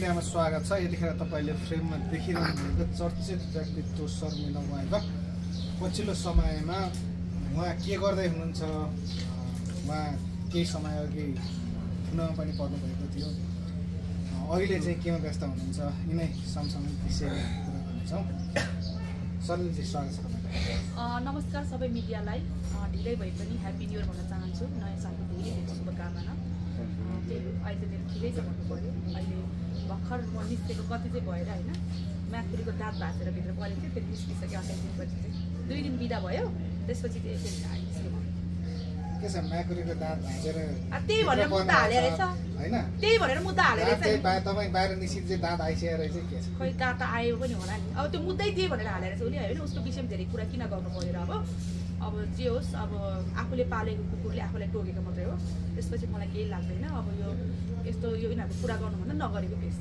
मिडियामा स्वागत छ। यतिखेर तपाईले फ्रेममा देखिरहनु भएको चर्चित व्यक्तित्व शर्मिला उहाँका पछिल्लो समयमा उहाँ के गर्दै हुनुहुन्छ, उहाँ केही समय अघि चुनावमा पनि पर्नु भएको थियो, अहिले चाहिँ केमा व्यस्त हुनुहुन्छ, यिनै समसामयिक विषयमा कुरा गर्नेछौँ। शर्मिलाजी स्वागत छ तपाईलाई। नमस्कार सबै मिडियालाई। ढिलै भए पनि ह्याप्पी न्यू इयर भन्न चाहन्छु। नयाँ सालको धेरै धेरै शुभकामना। अहिले मेरो ठिकै छ भन्नु पऱ्यो। अहिले भर्खर म निस्केको कति चाहिँ भएर होइन, म्याथुरीको दाँत भाँचेर भित्र परेको थियो, फेरि निस्किसक्यो 28 दिनपछि चाहिँ 2 दिन बिदा भयो, त्यसपछि चाहिँ फेरि निस्केको। के छ म्याकुरीको दाँत भाँचेर त्यही भनेर मुद्दा हालेर रहेछ हैन, त्यही भनेर मुद्दा हालेर रहेछ। तपाईँ बाहिर निस्किन्छ चाहिँ दाँत आइसकेर चाहिँ के छ, खोइ दाँत आयो पनि होला नि। अब त्यो मुद्दै त्यही भनेर हालेर रहेछ उसले होइन। उसको विषयमा धेरै कुरा किन गर्नु परेर अब जे होस्, अब आफूले पालेको कुकुरले आफूलाई टोकेको मात्रै हो, त्यसपछि मलाई केही लाग्दैन। अब यो यस्तो यो यिनीहरूको कुरा गर्नुभन्दा नगरेको बेस छ।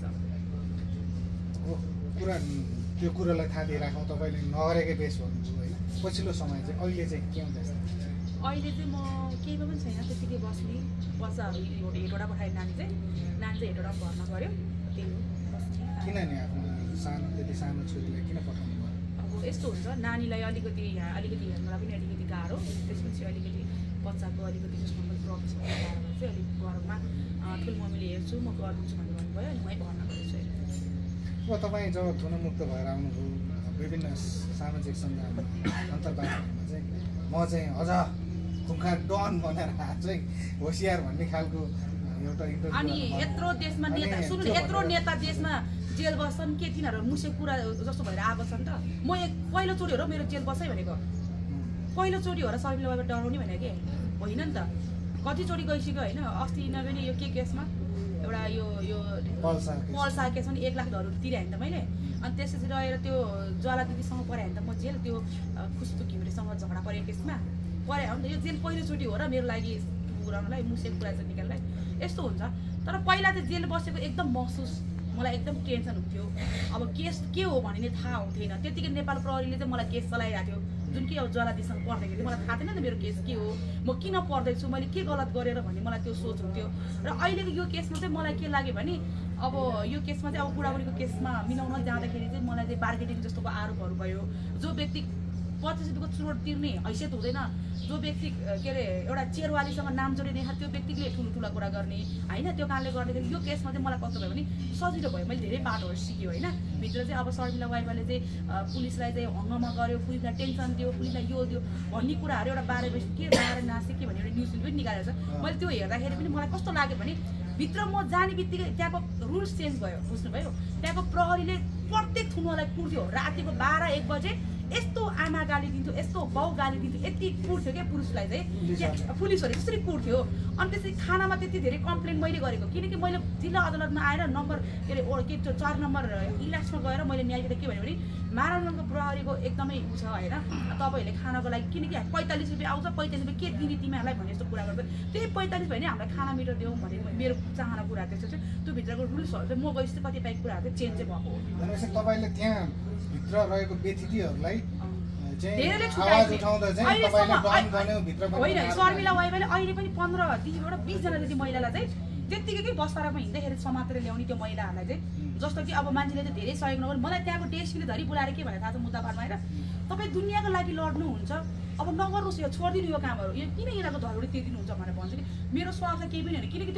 कुरा त्यो कुरालाई थाहा दिइराखौँ, तपाईँले नगरेकै बेस भन्नुभयो होइन। पछिल्लो समय चाहिँ अहिले चाहिँ के हुँदैछ? अहिले चाहिँ म केहीमा पनि छैन, त्यतिकै बस्ने बच्चाहरू हेटवटा पठायो। नानी चाहिँ हेटवटा भर्ना गऱ्यो, त्यही हो बस्ने। किन नि आफ्नो त्यति सानो छोरीलाई किन पठाउनु भयो? अब यस्तो हुन्छ, नानीलाई अलिकति हेर्नलाई पनि अलिकति गाह्रो, त्यसपछि अलिकति बच्चाको अलिकति जसमा पनि प्रब्लम छ कारणले चाहिँ अलिक गरममा ठुलो मम्मीले हेर्छु म गरिदिन्छु भन्ने भन्नुभयो अनि मै भर्ना गरेको छु। अब तपाईँ जब थुनमुक्त भएर आउनुभयो विभिन्न सामाजिक सञ्जालमा अन्तर्वार्तामा चाहिँ म चाहिँ अझ खुङ्खार डन भनेर चाहिँ होसियार भन्ने खालको एउटा इन्टरभ्यू अनि यत्रो देशमा नेता सुन्नु, यत्रो नेता देशमा जेल बस्छन्, के तिनीहरू मुसे कुरा जस्तो भएर आएको छ नि त। म पहिलोचोटि हो र मेरो जेल बस्छै भनेको, पहिलोचोटि हो र शर्मिलाबाट डराउने भनेको के होइन नि त। कतिचोटि गइसक्यो होइन। अस्ति नभए यो के केसमा एउटा यो पल्सा केसमा 1 लाख धरुर तिराएँ नि त मैले। अनि त्यसपछि रहेर त्यो ज्वाला दिदीसँग पऱ्यो भने त म जेल, त्यो खुस्तु घिमिरेसँग झगडा परेको केसमा पऱ्यो भने त यो जेल पहिलोचोटि हो र मेरो लागि पुऱ्याउनलाई, मुसेको कुरा चाहिँ निकाल्नलाई यस्तो हुन्छ। तर पहिला चाहिँ जेल बसेको एकदम महसुस, मलाई एकदम टेन्सन हुन्थ्यो। अब केस के हो भन्ने थाहा हुन्थेन। त्यतिकै नेपाल प्रहरीले चाहिँ मलाई केस चलाइरहेको थियो, जुन कि अब ज्वालादीसँग पर्दाखेरि मलाई थाहा थिएन नि त मेरो केस के हो, म किन पर्दैछु, मैले के गलत गरेर भन्ने मलाई त्यो सोच हुन्थ्यो। र अहिलेको यो केसमा चाहिँ मलाई के लाग्यो भने अब यो केसमा चाहिँ अब बुढाबुढीको केसमा मिलाउन जाँदाखेरि चाहिँ मलाई चाहिँ बार्गेनिङ जस्तोको आरोपहरू भयो। जो व्यक्ति 25 रुपियाँको चुरोट तिर्ने हैसियत हुँदैन, जो व्यक्ति के अरे एउटा चेरवालीसँग नाम जोडिने त्यो व्यक्तिले ठुला कुरा गर्ने होइन। त्यो कारणले गर्दाखेरि यो केसमा चाहिँ मलाई कस्तो भयो भने सजिलो भयो। मैले धेरै बाटोहरू सिक्यो होइन। भित्र चाहिँ अब शर्मिला वाइवाले चाहिँ पुलिसलाई चाहिँ हङ्गामा गर्यो, पुलिसलाई टेन्सन दियो, पुलिसलाई यो दियो भन्ने कुराहरू एउटा बारे के बारे नासे के भन्ने एउटा न्युज पनि निकालेको छ। मैले त्यो हेर्दाखेरि पनि मलाई कस्तो लाग्यो भने भित्र म जाने बित्तिकै त्यहाँको रुल्स चेन्ज भयो, बुझ्नुभयो। त्यहाँको प्रहरीले प्रत्येक थुनुवालाई कुट्थ्यो। रातिको 12-1 बजे यस्तो आमा गाली दिन्थ्यो, यस्तो बाउ गाली दिन्थ्यो, यति कुट्थ्यो क्या पुरुषलाई चाहिँ, पुलिसहरूले त्यसरी कुट्थ्यो। अनि त्यसरी खानामा त्यति धेरै कम्प्लेन मैले गरेको, किनकि मैले जिल्ला अदालतमा आएर नम्बर के अरे 4 नम्बर इलाक्समा गएर मैले न्यायाधीशले के भन्यो भने महाराजनको प्रहरीको एकदमै उ छ होइन, तपाईँहरूले खानाको लागि किनकि 45 रुपियाँ आउँछ, 45 रुपियाँ के दिने तिमीहरूलाई भन्ने जस्तो कुरा गर्छ। त्यही 45 भयो भने हामीलाई खाना मिटर देऊ भन्ने मेरो चाहना कुरा त्यस्तो चाहिँ त्यो भित्रको रुल्सहरू चाहिँ म गएपछि कतिपय कुराहरू चाहिँ चेन्ज चाहिँ भएको हो। भनेपछि तपाईँले त्यहाँ भित्र रहेको व्यतिथिहरूलाई धेरैले आवाज उठाउँदा चाहिँ तपाईले डन गर्नु भित्र होइन। शर्मिला वाइवाले अहिले पनि 15-20 जना जति महिलालाई चाहिँ त्यत्तिकै बस्तारमा हिँड्दाखेरि समातेर ल्याउने त्यो महिलाहरूलाई चाहिँ, जस्तो कि अब मान्छेले चाहिँ धेरै सहयोग नगर्नु। मलाई त्यहाँको डिएसपीले धरि बोलाएर के भने थाहा छ, मुद्दा पार्न आएर तपाईँ दुनियाँको लागि लड्नुहुन्छ, अब नगर्नुहोस्, यो छोडिदिनु यो कामहरू, यो किन यिनीहरूको धरोटी तिर्दिनुहुन्छ भनेर भन्छु कि मेरो स्वार्थ केही पनि होइन। किनकि त्यो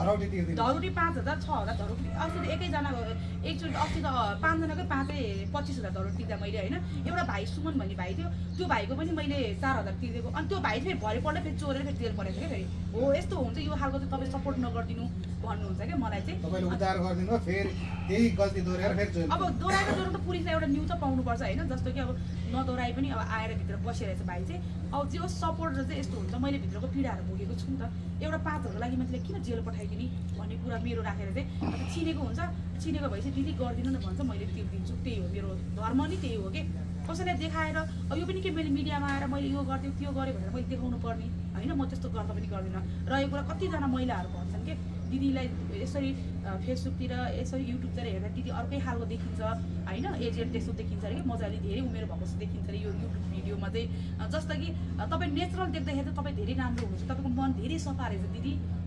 धरोटी 5,000 6,000 धरोटी अस्ति त एकैजना एकचोटि अस्ति त 5 जनाकै 25,000 धरोटी तिर्दा मैले होइन। एउटा भाइ सुमन भन्ने भाइ थियो, त्यो भाइको पनि मैले 4,000 तिर्दिएको। अनि त्यो भाइ फेरि भरेपल्ट फेरि चोरेर फेरि तेल परेको थियो क्या फेरि। हो यस्तो हुन्छ, यो खालको चाहिँ तपाईँ सपोर्ट नगरिदिनु भन्नुहुन्छ क्या मलाई चाहिँ। तपाईँले उद्धार गरिदिनु फेरि त्यही गल्ती दोहोऱ्याएर फेरि जोड्नु। अब दोहोऱ्याएर जोड्नु त पुलिसलाई एउटा न्युज त पाउनुपर्छ होइन। जस्तो कि अब नदोहोऱ्याए पनि अब आएर भित्र बसिरहेछ भाइ चाहिँ। अब जे होस् सपोर्ट चाहिँ यस्तो हुन्छ, मैले भित्रको पीडाहरू भोगेको छु नि त। एउटा 5,000को लागि मान्छेले किन जेल पठाइदिने भन्ने कुरा मेरो राखेर चाहिँ अब चिनेको हुन्छ, चिनेको भएपछि दिदी गरिदिनु न भन्छ, मैले तिर्दिन्छु। त्यही हो मेरो धर्म नि, त्यही हो कि कसैलाई देखाएर यो पनि के मैले मिडियामा आएर मैले यो गरिदिउँ त्यो गरेँ भनेर मैले देखाउनु पर्ने होइन। म त्यस्तो गर्दा पनि गर्दिनँ। रहेको कुरा कतिजना महिलाहरू भन्छन् कि दिदीलाई यसरी फेसबुकतिर यसरी युट्युबतिर हेर्दा दिदी अर्कै खालको देखिन्छ होइन, एजेड त्यस्तो देखिन्छ अरे कि मजाले धेरै उमेर भएको जस्तो देखिन्छ अरे यो युट्युब भिडियोमा चाहिँ। जस्तो कि तपाईँ नेचुरल देख्दाखेरि चाहिँ तपाईँ धेरै राम्रो हुनुहुन्छ, तपाईँको मन धेरै सफा रहेछ दिदी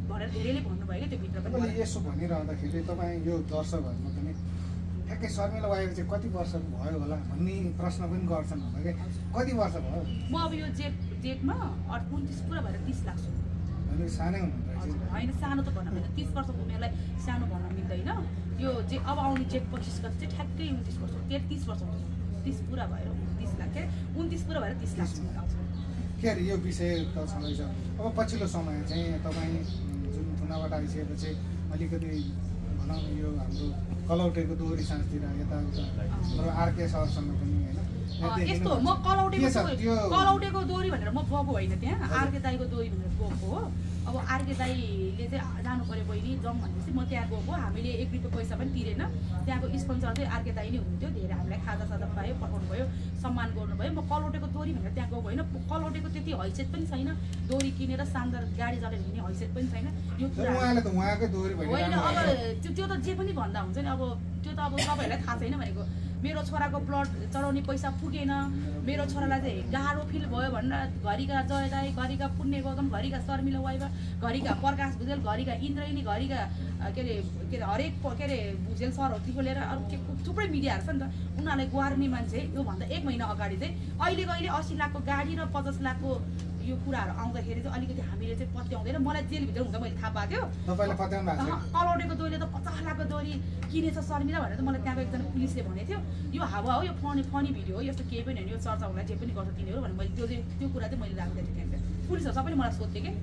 भनेर धेरैले भन्नुभयो क्या त्यो भित्र पनि तपाईँले यसो भनिरहँदाखेरि तपाईँ यो दर्शकहरूमा पनि ठ्याक्कै शर्मिला वाइफ चाहिँ कति वर्ष भयो होला भन्ने प्रश्न पनि गर्छन् होला क्या कति वर्ष भयो म अब यो जेठमा 29 पुरा भएर 30 लाग्छु भने सानै हुनुहुन्छ होइन सानो त भन्न मिल्दैन 30 वर्षको उमेरलाई सानो भन्न मिल्दैन यो जे अब आउने जेठ 25 गते चाहिँ ठ्याक्कै 29 वर्ष 33 वर्ष हुन्छ 30 पुरा भएर 29 लाख 29 पुरा भएर 30 लाग्छ के अरे यो विषय त छँदैछ अब पछिल्लो समय चाहिँ तपाईँ जुन थुनाबाट आइसकेपछि अलिकति भनौँ यो हाम्रो कलौटेको दोहोरी साँझतिर यताउता हाम्रो आरके सरसँग पनि होइन यस्तो म कलौटेको दोरी भनेर म गएको होइन त्यहाँ आरके दाईको दोरी भनेर गएको हो अब आरके दाईले चाहिँ जानु पर्यो बहिनी जाउँ भनेपछि म त्यहाँ गएको हामीले 1 रुपियाँ पैसा पनि तिरेन त्यहाँको स्पोन्सर चाहिँ आरके दाई नै हुनुहुन्थ्यो धेरै हामीलाई खाजा साजा खुवायो पठाउनु भयो सम्मान गर्नुभयो म कलौटेको दोरी भनेर त्यहाँ गएको होइन कलौटेको त्यति हैसियत पनि छैन दोरी किनेर शानदार गाडी चलाएर हिँड्ने हैसियत पनि छैन यो कुरा होइन अब त्यो त जे पनि भन्दा हुन्छ नि अब त्यो त अब सबैहरूलाई थाहा छैन भनेको मेरो छोराको ब्लड चढाउने पैसा पुगेन मेरो छोरालाई चाहिँ गाह्रो फिल भयो भनेर घरिका जय दाई घरिका पुण्य गौतम घरिका शर्मिला वाइवा घरिका प्रकाश भुजेल घरिका इन्द्रयनी घरिका के अरे हरेक के अरे भुजेल सरहरूदेखिको लिएर अरू के थुप्रै मिडियाहरू छ नि त उनीहरूलाई गुहार्ने मान्छे योभन्दा 1 महिना अगाडि चाहिँ अहिले 80 लाखको गाडी र 50 लाखको यो कुराहरू आउँदाखेरि चाहिँ अलिकति हामीले चाहिँ पत्याउँदैन मलाई जेलभित्र हुँदा मैले थाहा पाएको थियो कलौटेको दोरीले त 50 लाखको दोरी किनेछ शर्मिला भनेर त मलाई त्यहाँको एकजना पुलिसले भनेको थियो यो हावा हो यो फनी भिडियो हो यस्तो केही पनि होइन यो चर्चा हुँदा जे पनि गर्छ तिनीहरू भनेर मैले त्यो कुरा चाहिँ मैले राख्दै थिएँ त्यहाँ पुलिसहरू सबैले मलाई सोध्थेँ कि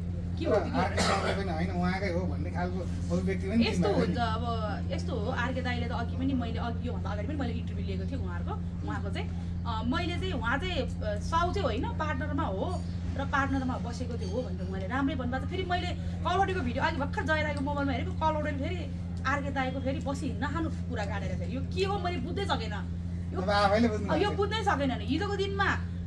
यस्तो हुन्छ अब यस्तो हो आरके दाईले त अघि पनि मैले अघि योभन्दा अगाडि पनि मैले इन्टरभ्यू लिएको थिएँ उहाँको चाहिँ मैले चाहिँ उहाँ चाहिँ साउ चाहिँ होइन पार्टनरमा हो र पार्टनरमा बसेको थियो हो भनेर मैले राम्रै भन्नुभएको फेरि मैले कलौटेको भिडियो अघि भर्खर जय दाईको मोबाइलमा हेरेको कलौटेले फेरि आरके दाईको फेरि बसी नखानु कुरा गाडेर फेरि यो के हो मैले बुझ्दै सकेन यो बुझ्नै सकेन नि हिजोको दिनमा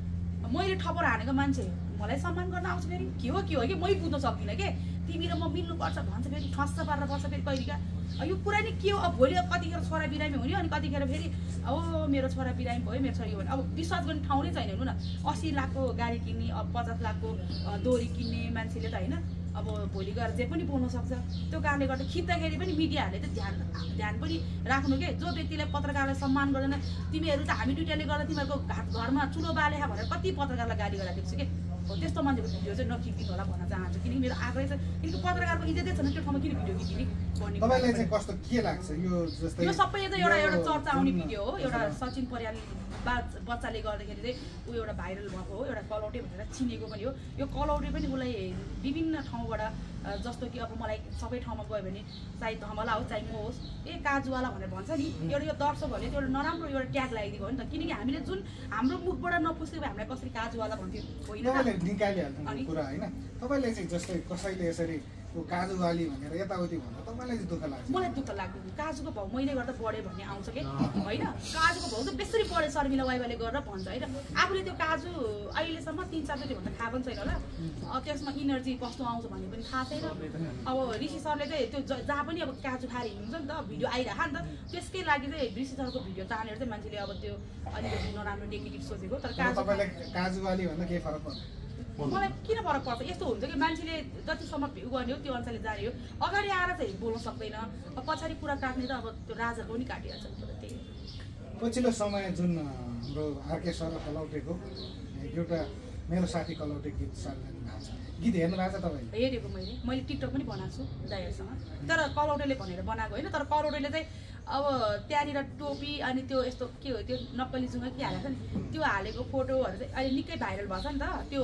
मैले ठपर हानेको मान्छे मलाई सम्मान गर्न आउँछ फेरि के हो कि मै बुझ्न सक्दिनँ के तिमी र म मिल्नुपर्छ भन्छ फेरि ठस्स पारेर बस्छ फेरि कहिलेका यो कुरा नि के हो अब भोलि कतिखेर छोरा बिरामी हुने अनि कतिखेर फेरि अब मेरो छोरा बिरामी भयो मेरो छोरा यो भने अब विश्वास गर्ने ठाउँ नै छैन हेर्नु न 80 लाखको गाडी किन्ने अब 50 लाखको दोरी किन्ने मान्छेले त होइन अब भोलि गएर जे पनि बोल्न सक्छ त्यो कारणले गर्दा खिच्दाखेरि पनि मिडियाहरूले त ध्यान पनि राख्नु के जो व्यक्तिलाई पत्रकारलाई सम्मान गर्दैन तिमीहरू त हामी दुईटाले गर्दा तिमीहरूको घरमा चुलो बाले भनेर कति पत्रकारलाई गाली गरेर देख्छु के त्यस्तो मान्छेको भिडियो चाहिँ नखिचिदिनु होला भन्न चाहन्छु किनकि मेरो आग्रह छ किनकि पत्रकारको इज्जतै छैन त्यो ठाउँमा किन भिडियो खिचिने भन्ने तपाईलाई चाहिँ कस्तो के लाग्छ यो सबै त एउटा चर्चा आउने भिडियो हो एउटा सचिन परियाल बच्चाले गर्दाखेरि चाहिँ ऊ एउटा भाइरल भएको हो एउटा कलौटे भनेर चिनेको पनि हो यो कलौटे पनि उसलाई विभिन्न ठाउँबाट जस्तो कि अब मलाई सबै ठाउँमा गयो भने चाहे धमला होस् चाहे म होस् काजुवाला भनेर भन्छ नि एउटा यो दर्शकहरूले त्यो एउटा नराम्रो एउटा ट्याग लगाइदिएको हो नि त किनकि हामीले जुन हाम्रो मुखबाट नपुस्दै हामीलाई कसरी काजुवाला भन्थ्यो होइन निकालिहाल्नु कुरा होइन तपाईँले चाहिँ जस्तै कसैले यसरी काजुवाली भनेर यताउति भन्दा तपाईँलाई चाहिँ दुःख लाग्छ मलाई दुःख लाग्दैन काजुको भाउ मैले गर्दा बढ्यो भन्ने आउँछ कि होइन काजुको भाउ चाहिँ बेसरी बढ्यो शर्मिला वाइवाले गरेर भन्छ होइन आफूले त्यो काजु अहिलेसम्म 3-4 चोटि भन्दा थाहा पनि छैन होला त्यसमा इनर्जी कस्तो आउँछ भन्ने पनि थाहा छैन अब ऋषि सरले चाहिँ त्यो जहाँ पनि अब काजु खाएर हिँड्छ नि त भिडियो आइरह नि त त्यसकै लागि चाहिँ ऋषि सरको भिडियो तानेर चाहिँ मान्छेले अब त्यो अलिकति नराम्रो नेगेटिभ सोचेको तर काजुवाली भन्दा के फरक पर्छ मलाई किन फरक पर्छ यस्तो हुन्छ कि मान्छेले जतिसम्म उ गर्ने हो त्यो अनुसारले जाने हो अगाडि आएर चाहिँ बोल्न सक्दैन अब पछाडि कुरा काट्ने त अब त्यो राजाको पनि काटिहाल्छ त्यही पछिल्लो समय जुन हाम्रो आरके सर कलौटेको एउटा मेरो साथी कलौटे गीत सार्नु भएको छ गीत हेर्नु भएको छ तपाईँले हेरेको मैले टिकटक पनि बनाएको छु दाइहरूसँग तर कलौटेले भनेर बनाएको होइन तर कलौटेले चाहिँ अब त्यहाँनिर टोपी अनि त्यो यस्तो के हो त्यो नक्कली जुङ्गा के हालेको नि त्यो हालेको फोटोहरू चाहिँ अहिले निकै भाइरल भएको छ नि त त्यो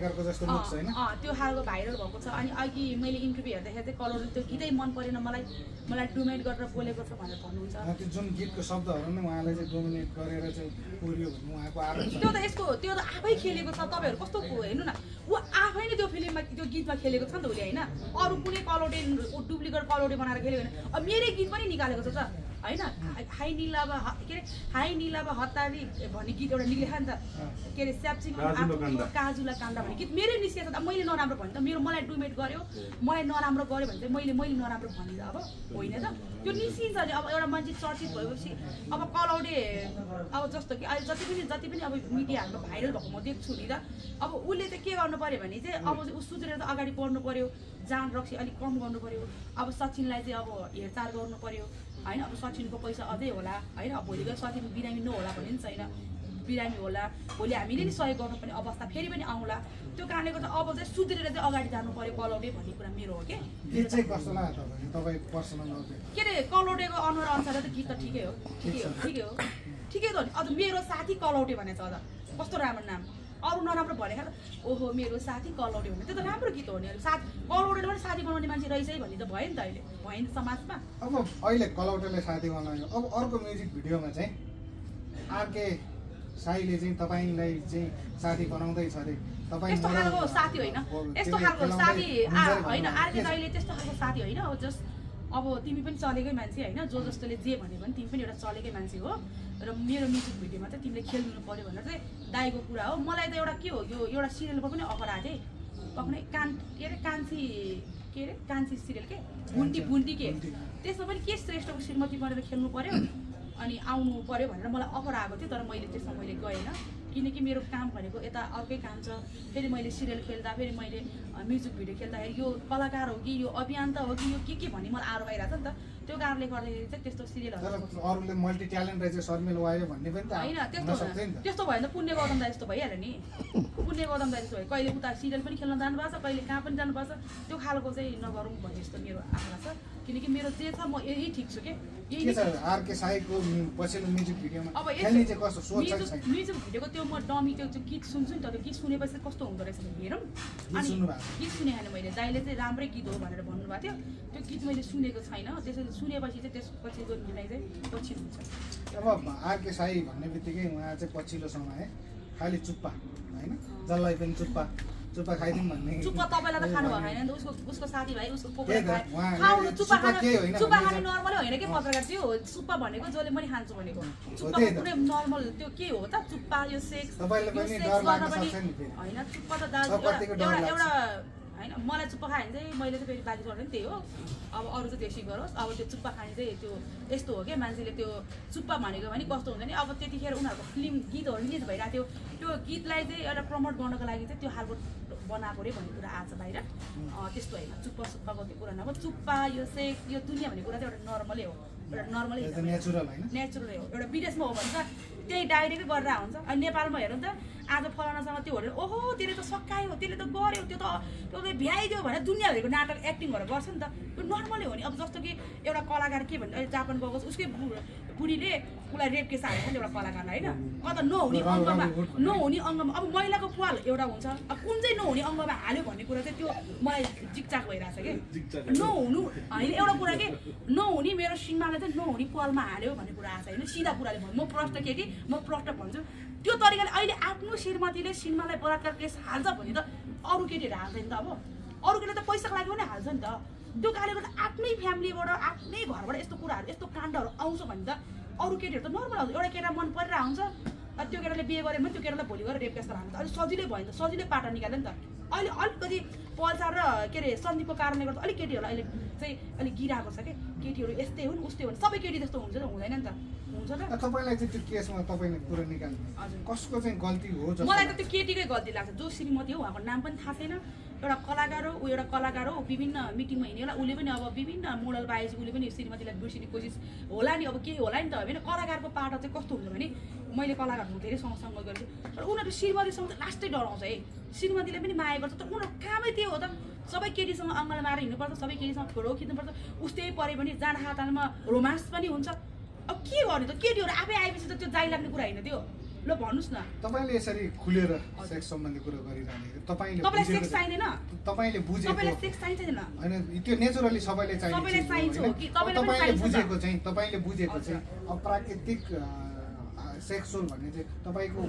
त्यो खालको भाइरल भएको छ अनि अघि मैले इन्टरभ्यू हेर्दाखेरि चाहिँ कलौटेले त्यो गीतै मन परेन मलाई डोमिनेट गरेर बोलेको छ भनेर भन्नुहुन्छ त्यो जुन गीतको शब्दहरू नै उहाँलाई चाहिँ डोमिनेट गरेर चाहिँ बोल्यो भन्ने उहाँको आरोप छ त्यो त यस्तो त्यो त आफै खेलेको छ तपाईँहरू कस्तो हेर्नु न ऊ आफै नै त्यो फिल्ममा त्यो गीतमा खेलेको छ नि त उसले होइन अरू कुनै कलौटे डुप्लिकेट कलौटे बनाएर खेल्यो भने अब मेरै गीत पनि निकालेको छ त होइन हाई निलाब के अरे हाई निलाब हतारी भन्ने गीत एउटा निक्लेको नि त के अरे स्याप्चिङ काजुला काण्ड भन्ने गीत मेरै निस्केको छ मैले नराम्रो भने त मेरो मलाई डुमेट गर्यो मलाई नराम्रो गर्यो भने चाहिँ मैले नराम्रो भने अब होइन त त्यो निस्किन्छ नि अब एउटा मान्छे चर्चित भएपछि अब कलौडे अब जस्तो कि अहिले जति पनि अब मिडियाहरूमा भाइरल भएको म देख्छु नि त अब उसले चाहिँ के गर्नु पर्यो भने चाहिँ अब ऊ सुध्रेर त अगाडि बढ्नु पर्यो जान रक्सी अलिक कम गर्नु पर्यो अब सचिनलाई चाहिँ अब हेरचाह गर्नु पर्यो होइन अब सचिनको पैसा अझै होला होइन अब भोलि गएर सचिन बिरामी नहोला भन्ने पनि छैन बिरामी होला भोलि हामीले नि सहयोग गर्नुपर्ने अवस्था फेरि पनि आउँला त्यो कारणले गर्दा अब चाहिँ सुध्रेर चाहिँ अगाडि जानु पर्यो कलौडे भन्ने कुरा मेरो हो के के अरे कलौडेको अनुहार अनुसार त गीत त ठिकै हो ठिकै त हो नि अझ मेरो साथी कलौडे भनेको छ अझ कस्तो राम्रो नाम अरू नराम्रो भनेको ओहो मेरो साथी कलौडे भने त्यो त राम्रो गीत हो नि साथ कलौडेले पनि साथी बनाउने मान्छे रहेछ है भन्ने त भयो नि त अहिले भयो नि समाजमा अब अहिले कलौडेले साथी बनायो अब अर्को म्युजिक भिडियोमा चाहिँ आरके साईले चाहिँ तपाईँलाई चाहिँ साथी बनाउँदैछ अरे त्यस्तो खालको साथी होइन यस्तो खालको साथी होइन आरके साईले त्यस्तो खालको साथी होइन अब जस्ट अब तिमी पनि चलेकै मान्छे होइन जो जस्तोले जे भने पनि तिमी पनि एउटा चलेकै मान्छे हो र मेरो म्युजिक भिडियोमा चाहिँ तिमीले खेल्नु पर्यो भनेर चाहिँ दाइको कुरा हो मलाई त एउटा के हो यो एउटा सिरियलको पनि अफर आएको थिएँ के अरे कान्छी सिरियल के भुन्टी के त्यसमा पनि के श्रेष्ठको श्रीमती बनेर खेल्नु पर्यो अनि आउनु पर्यो भनेर मलाई अफर आएको थियो तर मैले त्यसमा मैले गएन किनकि मेरो काम भनेको यता अर्कै काम छ फेरि मैले सिरियल खेल्दा फेरि मैले म्युजिक भिडियो खेल्दाखेरि यो कलाकार हो कि यो अभियन्ता हो कि यो के भन्ने मलाई आरोप आइरहेको छ नि त त्यो कारणले गर्दाखेरि चाहिँ त्यस्तो सिरियलहरू अरूले मल्टी ट्यालेन्ट रहेछ शर्मिल वायो भन्ने पनि त होइन त्यस्तो भयो भने त पुण्य गौतम दाइ जस्तो भइहाल्यो नि पुण्य गौतम दाइ जस्तो भयो कहिले उता सिरियल पनि खेल्न जानुपर्छ कहिले कहाँ पनि जानुपर्छ त्यो खालको चाहिँ नगरौँ भन्ने जस्तो मेरो आशा छ किनकि मेरो जे छ म यही ठिक छु के आरके साईको पछिल्लो म्युजिक भिडियोमा अब म्युजिक भिडियोको त्यो म डमी त्यो गीत सुन्छु नि त त्यो गीत सुनेपछि कस्तो हुँदो रहेछ हेरौँ अनि गीत सुने होइन मैले दाइले चाहिँ राम्रै गीत हो भनेर भन्नुभएको थियो त्यो गीत मैले सुनेको छैन त्यसरी सुनेपछि चाहिँ त्यसपछिको निर्णय चाहिँ पछि हुन्छ अब आरके साई भन्ने बित्तिकै उहाँ चाहिँ पछिल्लो समय खालि चुप्पा होइन जसलाई पनि चुप्पा खाइदिउँ भन्ने चुप्पा तपाईँलाई त खानु भएको छैन उसको साथीभाइ उसको खानु चुप्पा खाने नर्मलै होइन कि पत्रकार त्यो चुप्पा भनेको जसले पनि खान्छु भनेको चुप्पा कुनै नर्मल त्यो के हो त चुप्पा यो सेक्स होइन चुप्पा त एउटा होइन मलाई चुप्पा खायो भने चाहिँ मैले चाहिँ फेरि बाजी गर्दैन त्यही हो अब अरू चाहिँ त्यसै गरोस् अब त्यो चुप्पा खाने चाहिँ त्यो यस्तो हो क्या मान्छेले त्यो चुप्पा भनेको भने कस्तो हुन्छ नि अब त्यतिखेर उनीहरूको फिल्म गीतहरू रिलिज भइरहेको थियो त्यो गीतलाई चाहिँ एउटा प्रमोट गर्नको लागि चाहिँ त्यो खालको बनाएको रे भन्ने कुरा आएको छ बाहिर त्यस्तो होइन चुप्पाको त्यो कुरा नभए चुप्पा यो सेक्स यो दुनियाँ भन्ने कुरा चाहिँ एउटा नर्मलै हो एउटा नर्मलै नेचुरलै हो एउटा विदेशमा हो भने त त्यही डाइरेक्टै गरेर हुन्छ अनि नेपालमा हेरौँ त आज फलानासँग त्यो भनेर ओहो त्यसले त सकायो त्यसले त गर्यो त्यो त भ्याइदियो भनेर दुनियाँभरिको नाटक एक्टिङहरू गर्छ नि त त्यो नर्मलै हो नि अब जस्तो कि एउटा कलाकार के भन्छ अहिले जापान गएको उसकै बुढीले उसलाई रेप केस हालेको नि एउटा कलाकारलाई होइन कता नहुने अङ्गमा अब महिलाको पाल एउटा हुन्छ अब कुन चाहिँ नहुने अङ्गमा हाल्यो भन्ने कुरा चाहिँ त्यो मलाई जिकचाक भइरहेछ कि नहुनु होइन एउटा कुरा के नहुने मेरो सिनेमालाई चाहिँ नहुने पालमा हाल्यो भन्ने कुरा आएको छ होइन सिधा कुराले भन्छु म प्रष्ट केटी म प्रष्ट भन्छु त्यो तरिकाले अहिले आफ्नो श्रीमतीले सिनेमालाई बलात्कार केस हाल्छ भने त अरू केटीहरू हाल्छ नि त अब अरू केटीले त पैसाको लागि पनि हाल्छ नि त त्यो कारणले गर्दा आफ्नै फ्यामिलीबाट आफ्नै घरबाट यस्तो कुराहरू यस्तो काण्डहरू आउँछ भने त अरू केटीहरू त नर्मल आउँछ एउटा केटा मन परिरहेको हुन्छ त्यो केटाले बिहे गऱ्यो भने त्यो केटालाई भोलि गएर रेप केस हाल्नु त अलिक सजिलै भयो नि त सजिलै पाटा निकाल्यो नि त अहिले अलिकति पल्सार र के अरे सन्दीपको कारणले गर्दा अलिक केटीहरूलाई अहिले चाहिँ अलिक गिराएको छ कि केटीहरू यस्तै हुन् उस्तै हुन् सबै केटी जस्तो हुन्छ हुँदैन नि त हुन्छ त तपाईँलाई चाहिँ त्यो केसमा तपाईँले कुरा निकाल्नु हजुर कसको चाहिँ गल्ती हो मलाई त त्यो केटीकै गल्ती लाग्छ जो श्रीमती हो उहाँको नाम पनि थाहा छैन एउटा कलाकार हो ऊ एउटा कलाकार हो विभिन्न मिटिङमा हिँडेर उसले पनि अब विभिन्न मोडल बाहेक उसले पनि श्रीमतीलाई बिर्सिने कोसिस होला नि अब केही होला नि त होइन कलाकारको पाटो चाहिँ कस्तो हुन्छ भने मैले कलाकारहरू धेरै सँगसँगै गर्छु तर उनीहरू श्रीमतीसँग त लास्टै डराउँछ है श्रीमतीले पनि माया गर्छ तर उनीहरू कामै त्यो हो त सबै केटीसँग अङ्गल मारेर हिँड्नुपर्छ सबै केटीसँग फोटो खिच्नुपर्छ उस्तै पऱ्यो भने जाँड हातमा रोमान्स पनि हुन्छ अब के गर्ने त केटीहरू आफै आएपछि त त्यो जाइ लाग्ने कुरा होइन त्यो ल भन्नुस् न तपाईले यसरी खुलेर सेक्स सम्बन्धी कुरा गरिरहनु तपाईलाई सेक्स चाहिदैन तपाईले बुझेको तपाईलाई सेक्स चाहिदैन हैन त्यो नेचुरली सबैले चाहिन्छ सबैले चाहिन्छ हो कि तपाईले बुझेको चाहिँ अप्राकृतिक सेक्सुअल भन्ने चाहिँ तपाईको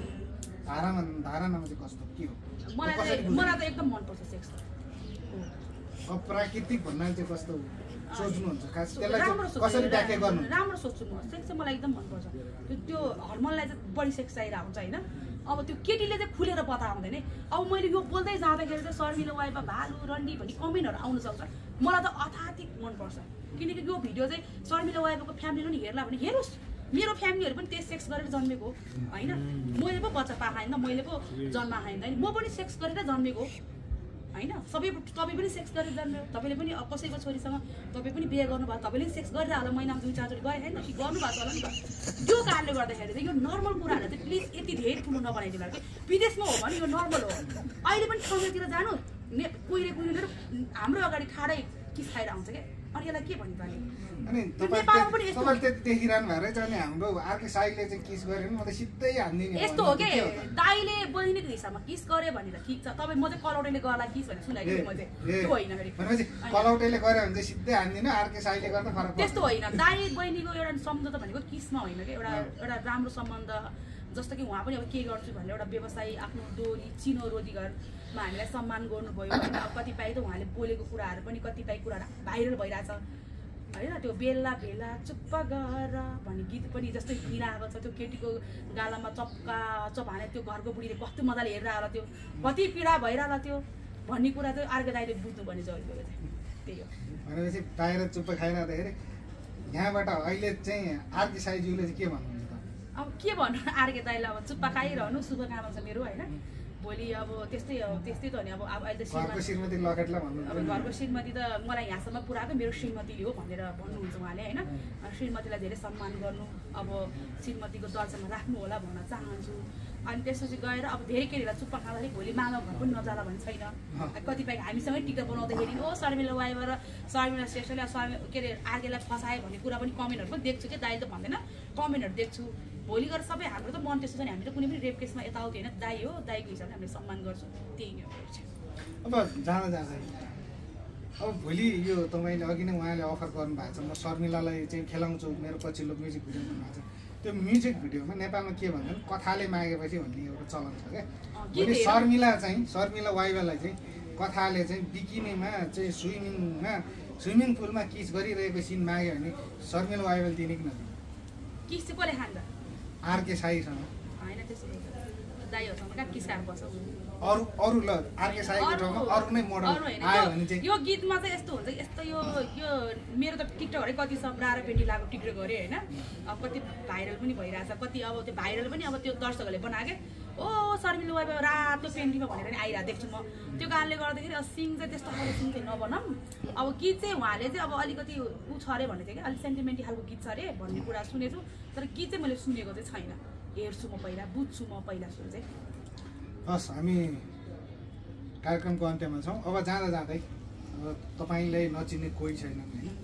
धारणामा चाहिँ कस्तो के हो मलाई त एकदम मन पर्छ सेक्स अप्राकृतिक भन्नाले चाहिँ कस्तो सोच्नुहुन्छ खास त्यसलाई कसरी व्याख्या गर्नु राम्रो सोच्नुहोस् सेक्स चाहिँ मलाई एकदम मनपर्छ त्यो हर्मोनलाई चाहिँ बढी सेक्स चाहिरहेको हुन्छ होइन अब त्यो केटीले चाहिँ खुलेर बताउँदैन अब मैले यो बोल्दै जाँदाखेरि चाहिँ शर्मिला वाइफा भालु रन्डी भन्ने कमेन्टहरू आउन सक्छ मलाई त अत्याधिक मनपर्छ किनकि यो भिडियो चाहिँ शर्मिला वाइफाको फ्यामिलीले पनि हेर्ला भने हेरोस् मेरो फ्यामिलीहरू पनि त्यही सेक्स गरेर जन्मेको होइन मैले पो बच्चा पाखाइन मैले पो जन्म खाइन म पनि सेक्स गरेर जन्मेको होइन तपाईँ पनि सेक्स गरेर जन्म्यो तपाईँले पनि कसैको छोरीसँग तपाईँ पनि बिहे गर्नुभयो तपाईँले सेक्स गरेर होला महिनामा 2-4 चोटि गरे होइन कि गर्नुभएको होला नि त त्यो कारणले गर्दाखेरि चाहिँ यो नर्मल कुराहरू चाहिँ प्लिज यति धेरै ठुलो नबनाइदिनु कि विदेशमा हो भने यो नर्मल हो अहिले पनि ठाउँतिर जानु कुहिरे हाम्रो अगाडि ठाडै किस खाएर आउँछ क्या अनि यसलाई के भन्नु पर्ने अनि तपाईले त्यति देखिरहनु भएर चाहिँ अनि हाम्रो अर्कै साइडले चाहिँ किस गर्यो भने म त सिधै हान्दिने यस्तो हो के दाइले बहिनीको हिसाबमा किस गरे भनेर ठिक छ तपाईँ म चाहिँ कलौटेले गर्ला किस भनेर सुनाइदिनु म चाहिँ त्यो होइन भनेपछि कलौटेले गर्यो भने चाहिँ सिधै हान्दिनु अर्कै साइडले गर्दा फरक पर्छ त्यस्तो होइन दाइ बहिनीको एउटा सम्झौता भनेको किसमा होइन कि एउटा राम्रो सम्बन्ध जस्तो कि उहाँ पनि अब के गर्छु भनेर एउटा व्यवसायी आफ्नो डोरी चिनो रोजगारमा हामीलाई सम्मान गर्नुभयो होइन अब कतिपय त उहाँले बोलेको कुराहरू पनि कतिपय कुराहरू भाइरल भइरहेछ होइन त्यो बेला बेला चुप्प गर भन्ने गीत पनि जस्तै गइरहेको छ त्यो केटीको गालामा चप्का चप हाने त्यो घरको बुढीले कस्तो मजाले हेरेर होला त्यो कति पीडा भइरहेको थियो भन्ने कुरा चाहिँ अर्को दाइले बुझ्नुपर्ने चाहिँ त्यही हो भनेपछि बाहिर चुप्प खाइरहँदाखेरि यहाँबाट अहिले चाहिँ आरके साईज्यूले चाहिँ के भन्नुहुन्छ अब के भन्नु आरके दाइलाई अब चुप्पा खाइरहनु शुभकामना छ मेरो होइन भोलि अब त्यस्तै त हो नि अब अहिले त श्रीमती लकेटलाई भन्नु अब घरको श्रीमती त मलाई यहाँसम्म पुऱ्याएको मेरो श्रीमतीले हो भनेर भन्नुहुन्छ उहाँले होइन श्रीमतीलाई धेरै सम्मान गर्नु अब श्रीमतीको दर्जामा राख्नु होला भन्न चाहन्छु अनि त्यसपछि गएर अब धेरै केटीलाई चुप्पा खाँदाखेरि भोलि मामा घर पनि नजाला भन्ने छैन कतिपय हामीसँगै टिका बनाउँदाखेरि ओ शर्मिला वाइफा र शर्मिला श्रेष्ठले के अरे आर्केलाई फसायो भन्ने कुरा पनि कमेन्टहरू पनि देख्छु कि दाइले त भन्दैन कमेन्टहरू देख्छु भोलि गएर सबै हाम्रो त मन त्यस्तो छ नि हामी त कुनै पनि रेप केसमा यताउति होइन दाइ हो दाइको हिसाबले हामीले सम्मान गर्छौँ त्यही नै हो अब जाँदा अब भोलि यो तपाईँले अघि नै उहाँले अफर गर्नुभएको छ म शर्मिलालाई चाहिँ खेलाउँछु मेरो पछिल्लो म्युजिक भिडियो भन्नुभएको छ त्यो म्युजिक भिडियोमा नेपालमा के भन्छ भने कथाले मागेपछि भन्ने एउटा चलन छ क्या भोलि शर्मिला वाइफालाई चाहिँ कथाले चाहिँ बिकिनीमा चाहिँ स्विमिङ पुलमा किस गरिरहेको सिन माग्यो भने शर्मिला वाइफाले दिने कि नदिने किस चाहिँ कसले खान्छ आरके साईसँग होइन त्यस्तो दाइहरूसँग कहाँ किस खाएर बस्छ अरू ल आरके साईको ठाउँमा अरू नै मोडल आयो भने चाहिँ यो गीतमा चाहिँ यस्तो हुन्छ यस्तो यो मेरो त टिकटकहरू कति सब्रा र पेन्टी लगाएको टिकटक गरेँ होइन अब कति भाइरल पनि भइरहेछ कति अब त्यो भाइरल पनि अब त्यो दर्शकहरूले बनाएको ओ शर्मिला वाइफा रातो पेन्टीमा भनेर नि आइरहेको देख्छु म त्यो कारणले गर्दाखेरि अब सिङ चाहिँ त्यस्तो खालको सिङ चाहिँ नबनाऊँ अब गीत चाहिँ उहाँले चाहिँ अब अलिकति ऊ छ अरे भन्ने थियो कि अलिक सेन्टिमेन्टी खालको गीत छ अरे भन्ने कुरा सुनेछु तर गीत चाहिँ मैले सुनेको चाहिँ छैन हेर्छु म पहिला बुझ्छु म पहिला सुरु चाहिँ हस् हामी कार्यक्रमको अन्त्यमा छौँ अब जाँदै अब तपाईँलाई नचिन्ने कोही छैन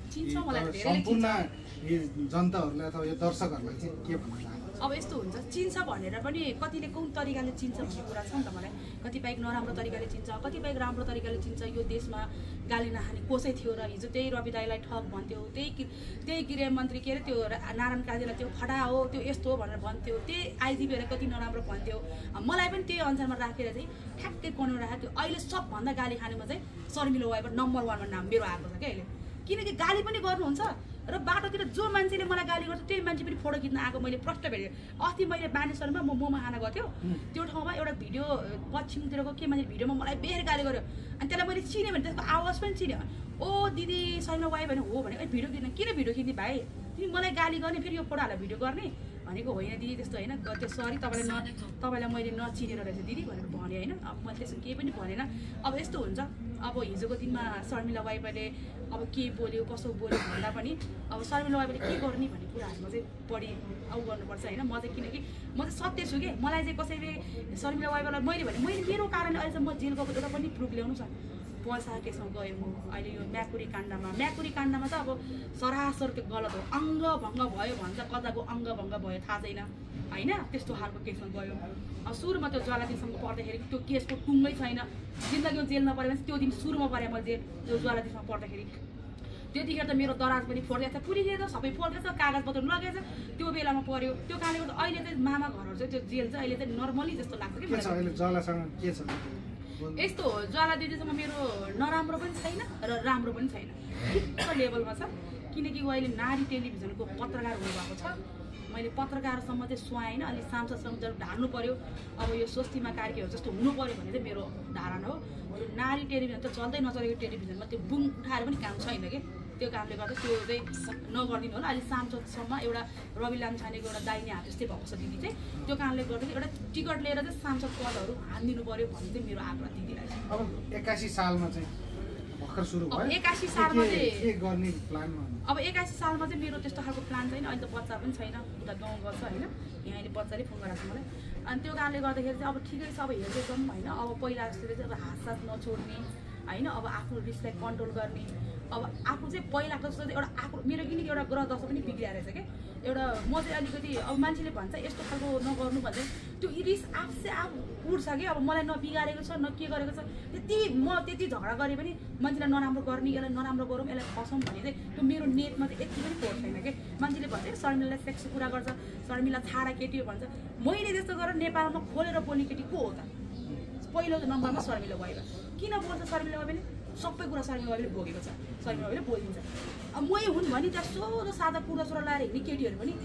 सम्पूर्ण जनताहरूलाई अथवा यो दर्शकहरूलाई चाहिँ के भन्नु चाहनुहुन्छ अब यस्तो हुन्छ चिन्छ भनेर पनि कतिले कुन तरिकाले चिन्छ भन्ने कुरा छ नि त मलाई कतिपय नराम्रो तरिकाले चिन्छ कतिपय राम्रो तरिकाले चिन्छ यो देशमा गाली नखाने कसै थियो र हिजो त्यही रवि दाइलाई ठग भन्थ्यो त्यही गृहमन्त्री के अरे त्यो नारायण काजीलाई त्यो फटा हो त्यो यस्तो हो भनेर भन्थ्यो त्यही आइजिपीलाई कति नराम्रो भन्थ्यो मलाई पनि त्यही अनुसारमा राखेर चाहिँ ठ्याक्कै कोणमा राखेको थियो अहिले सबभन्दा गाली खानेमा चाहिँ शर्मिला वाइफा नम्बर 1मा नाम मेरो आएको छ क्या अहिले किनकि गाली पनि गर्नुहुन्छ र बाटोतिर जो मान्छेले मलाई गाली गर्छ त्यही मान्छे पनि फोटो खिच्न आएको मैले प्रष्ट भेटेँ अस्ति मैले बानेश्वरमा म मोमो खाना गएको त्यो ठाउँमा एउटा भिडियो पश्चिमतिरको के मान्छे भिडियोमा मलाई बेर गाली गर्यो अनि त्यसलाई मैले चिनेँ भने त्यसको आवाज पनि चिनेँ ओ दिदी शर्मिला वाइफा भने हो भने भिडियो खिच्न किन भिडियो खिच्ने भाइ तिमी मलाई गाली गर्ने फेरि यो फोटो हालेर भिडियो गर्ने भनेको होइन दिदी त्यस्तो होइन त्यो सरी तपाईँलाई मैले नचिनेर रहेछ दिदी भनेर भनेँ होइन अब मैले त्यसो केही पनि भनेन अब यस्तो हुन्छ अब हिजोको दिनमा शर्मिला वाइफाले अब के बोल्यो कसो बोल्यो भन्दा पनि अब शर्मिला वाइफाले के गर्ने भन्ने कुराहरूमा चाहिँ बढी गर्नुपर्छ होइन म चाहिँ किनकि म चाहिँ सत्य छु कि मलाई चाहिँ कसैले शर्मिला वाइफालाई मैले मेरो कारणले अहिलेसम्म म जेल गएको एउटा पनि प्रुफ ल्याउनु छ पैसा केसमा गएँ म अहिले यो म्याकुरी काण्डमा त अब सरासर त्यो गलत हो अङ्गभङ्ग भयो भन्छ कताको अङ्गभङ्ग भयो थाहा छैन होइन त्यस्तो खालको केसमा गयो अब सुरुमा त्यो ज्वालाधीशसँग पर्दाखेरि त्यो केसको टुङ्गै छैन जिन्दगीमा जेलमा पऱ्यो भने त्यो दिन सुरुमा परेँ मैले जेल त्यो ज्वालाधीशमा पर्दाखेरि त्यतिखेर त मेरो दराज पनि फोड्दैछ पुलिसले त सबै फोड्दैछ कागजपत्र लगेछ त्यो बेलामा पर्यो त्यो कारणले गर्दा अहिले चाहिँ मामा घरहरू चाहिँ त्यो जेल चाहिँ अहिले चाहिँ नर्मली जस्तो लाग्छ कि जलासँग के छ यस्तो हो ज्वाला दिदीसँग मेरो नराम्रो पनि छैन र राम्रो पनि छैन, ठिक्क लेभलमा छ। किनकि ऊ अहिले नारी टेलिभिजनको पत्रकार हुनुभएको छ। मैले पत्रकारसम्म चाहिँ सुहाएन, अलि सांसदसँग जब ढाल्नु पर्यो, अब यो स्वस्तिमा कार्कीहरू जस्तो हुनु पर्यो भने चाहिँ मेरो धारणा हो। यो नारी टेलिभिजन त चल्दै नचलेको टेलिभिजनमा त्यो बुङ उठाएर पनि काम छैन कि, त्यो कामले गर्दा त्यो चाहिँ नगरिदिनु होला। अहिले सांसदसम्म एउटा रवि लामछानेको एउटा दाहिने हात जस्तै भएको छ दिदी चाहिँ, त्यो कारणले गर्दा एउटा टिकट लिएर चाहिँ सांसद पदहरू हानिदिनु पर्यो भन्ने चाहिँ मेरो आग्रह दिदीलाई छ। अब 81 सालमा चाहिँ भर्खर सुरु भयो, 81 सालमा चाहिँ के गर्ने प्लानमा? अब 81 सालमा चाहिँ मेरो त्यस्तो खालको प्लान छैन। अहिले त बच्चा पनि छैन, उता गाउँ गर्छ होइन, यहाँ अहिले बच्चाले फोन गरेको छ मलाई। अनि त्यो कारणले गर्दाखेरि चाहिँ अब ठिकै छ, अब हेर्दै जाउँ होइन। अब पहिला जस्तो चाहिँ अब हातसाथ नछोड्ने होइन, अब आफ्नो रिसलाई कन्ट्रोल गर्ने। अब आफू चाहिँ पहिलाको जस्तो चाहिँ एउटा आफू मेरो किनकि एउटा ग्रह दशा पनि बिग्रिएर रहेछ क्या एउटा। म चाहिँ अलिकति अब मान्छेले भन्छ यस्तो खालको नगर्नु भन्दा त्यो रिस आफू चाहिँ आफू उठ्छ कि अब मलाई न बिगारेको छ न के गरेको छ, म त्यति झगडा गरेँ पनि मान्छेलाई नराम्रो गर्ने, यसलाई नराम्रो गरौँ, यसलाई फसौँ भने चाहिँ त्यो मेरो नेटमा चाहिँ यति पनि फोहोर छैन कि। मान्छेले भन्छ शर्मिलालाई सेक्सी कुरा गर्छ, शर्मिला छाडा केटी हो भन्छ। मैले त्यस्तो गरेर नेपालमा खोलेर बोल्ने केटी को हो त? पहिलो नम्बरमा शर्मिला वाइबा। किन बोल्छ शर्मिला वाइबाले? सबै कुरा शर्मिला वाइबाले भोगेको छ, शर्मिला वाइबाले बोलिदिन्छ। अब मै हुन् भने त्यहाँ सोझो सादा पुरा सोरा लाएर हिँड्ने केटीहरू पनि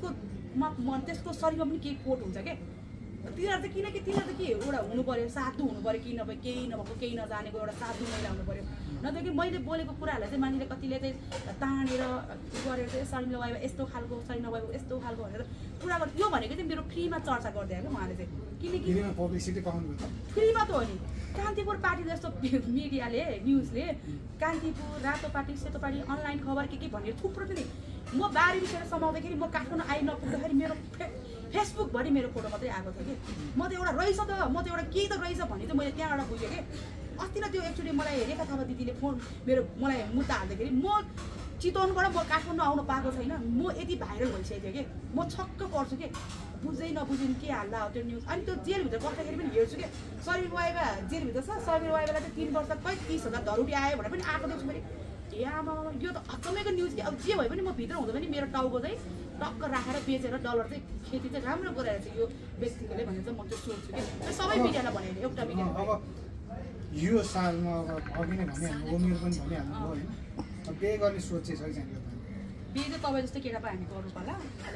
त्यसको शरीरमा पनि केही कोट हुन्छ क्या। तिनीहरू त किनकि तिनीहरू त के एउटा हुनु पऱ्यो, साधु हुनु पऱ्यो, कि नभए केही नभएको केही नजानेको एउटा साधु महिला हुनु पऱ्यो। नत्र कि मैले बोलेको कुराहरूलाई चाहिँ मान्छेले कतिले चाहिँ तानेर गरेर चाहिँ शर्मिला वाइबा यस्तो खालको, शर्मिला वाइबा यस्तो खालको भनेर कुरा गर्छ। यो भनेको चाहिँ मेरो फ्रीमा चर्चा गरिदियो क्या उहाँले चाहिँ, किनकि पब्लिसिटी पाउनु फ्रीमा त हो नि। कान्तिपुर पार्टी जस्तो मिडियाले, न्युजले कान्तिपुर, रातो पार्टी, सेतो पार्टी, अनलाइन खबर के भनेर थुप्रो थियो नि। म बारी विषय समाउँदाखेरि म काठमाडौँ आइ नपुग्दाखेरि मेरो फेसबुकभरि मेरो फोटो मात्रै आएको थियो कि। म त एउटा रहेछ त, म त एउटा केही त रहेछ भन्ने चाहिँ मैले त्यहाँबाट बुझेँ कि। अस्ति नै त्यो एक्चुअली मलाई रेखा थापा दिदीले मलाई मुद्दा हाल्दाखेरि म चितवनबाट म काठमाडौँ आउनु पाएको छैन, म यति भाइरल भइसकेको थियो कि। म छक्क पर्छु कि, बुझ्दै नबुझ्नु के हाल्दा हो त्यो न्युज। अनि त्यो जेलभित्र बस्दाखेरि पनि हेर्छु कि शर्मिला वाइबा जेलभित्र छ, शर्मिला वाइबालाई चाहिँ 3 वर्ष खै 30,000 धरुटी आयो भनेर पनि आएको देख्छु मैले। ए आमा यो त अचम्मैको न्युज कि। अब जे भए पनि म भित्र हुँदा पनि मेरो टाउको चाहिँ टक्क राखेर बेचेर डलर चाहिँ खेती चाहिँ राम्रो गराएर चाहिँ यो व्यक्तिले भनेर चाहिँ म चाहिँ सोच्छु कि। सबै मिडियालाई भने एउटा मिडिया अब यो सालमा अब अघि नै भनिहाल्नु, उमेर पनि भनिहाल्नु भयो होइन। अब बिहे गर्ने सोच चाहिँ छ कि बिहे चाहिँ तपाईँ जस्तो केटा पायो भने गर्नु पर्ला,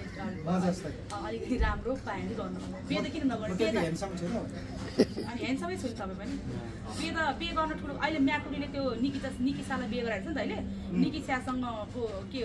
अलिकति राम्रो पायो भने गर्नु पर्ला। बिहे त किन नगर्नु? अनि ह्यान्डसमै छु तपाईँ पनि। बिहे गर्न ठुलो अहिले म्याकुरीले त्यो निकिसालाई बिहे गराएको छ नि त अहिले। निकिसासँगको के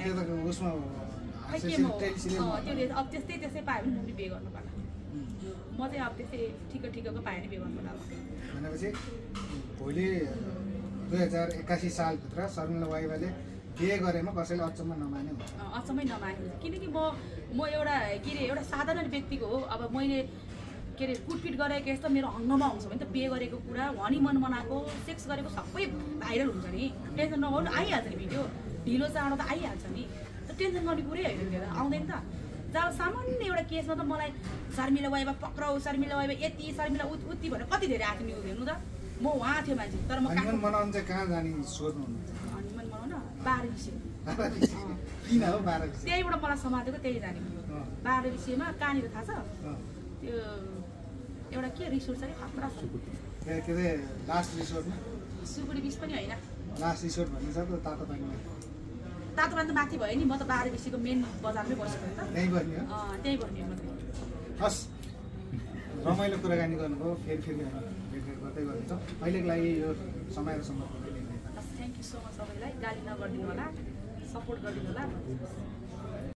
त्यो अब त्यस्तै पायो भने म पनि बिहे गर्नु पर्ला। म चाहिँ अब त्यस्तै ठिक्कको पायो भने बिहे गर्नु पर्ला। भनेपछि भोलि 2081 सालभित्र शर्मिला वाइबाले बिहे गरेमा कसैले अचम्म नमाने हुन्छ? अचम्मै नमाने हुन्छ, किनकि म एउटा के अरे एउटा साधारण व्यक्तिको हो। अब मैले के अरे कुटपिट गरेको यस्तो मेरो अङ्गमा हुन्छ भने त बिहे गरेको कुरा, हनीमुन मनाएको, सेक्स गरेको सबै भाइरल हुन्छ नि। टेन्सन नगर्नु, आइहाल्छ नि भिडियो, ढिलो चाँडो त आइहाल्छ नि। त टेन्सन गर्ने कुरै होइन त्यो त, आउँदैन त। जब सामान्य एउटा केसमा त मलाई शर्मिला वाइबा पक्राउ, शर्मिला वाइबा यति, शर्मिला उति भनेर कति धेरै आएको न्युज हेर्नु त। म उहाँ थियो मान्छे, तर म हनीमुन मनाउनु चाहिँ कहाँ जाने सोच्नु? हनीमुन मनाउन 12 विषय किन हो 12 विषय? त्यहीबाट मलाई समातेको त्यही जाने। 12 विषयमा कहाँनिर थाहा छ? त्यो एउटा के रिसोर्ट छ कि खतरा छ के अरे लास्ट रिसोर्टमा? सुकुडी बिच पनि होइन, लास्ट रिसोर्ट भन्ने छ त तातो पानीमा। तातो पानी त माथि भयो नि, म त 12 विषयको मेन बजारमै बसेको नि त। त्यहीँ गर्ने हो? त्यहीँ गर्ने हो मात्रै। हस्, रमाइलो कुराकानी गर्नुभयो, फेरि भेटघाट गर्दै गर्नुहुन्छ। अहिलेको लागि यो समय र सम्बन्ध थ्याङ्क यू सो मच सबैलाई। गाली नगरिदिनु होला, सपोर्ट गरिदिनु होला।